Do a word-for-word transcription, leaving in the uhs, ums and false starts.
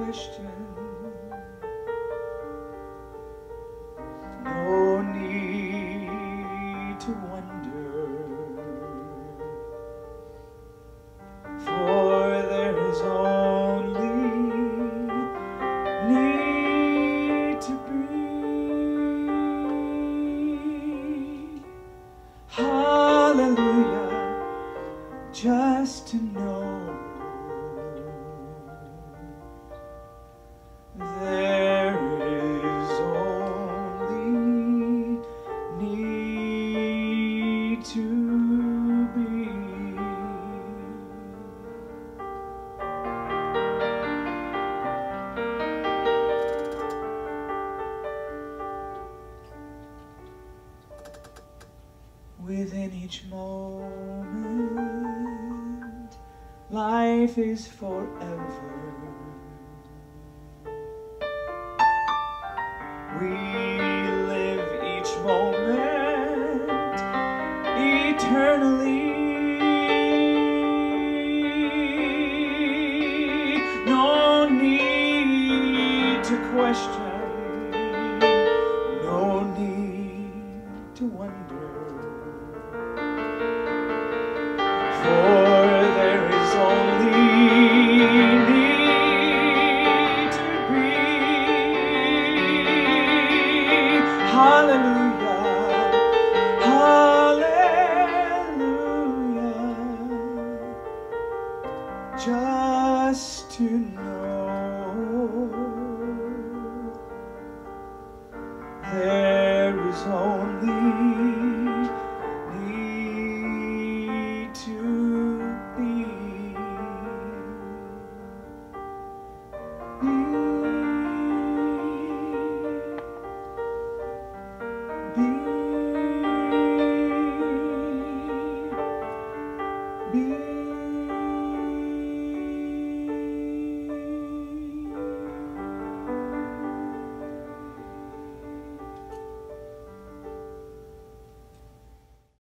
question, no need to wonder, for there is only need to breathe. Hallelujah, just to know there is only need to be. Within each moment, life is forever. We live each moment eternally. No need to question, no need to wonder, for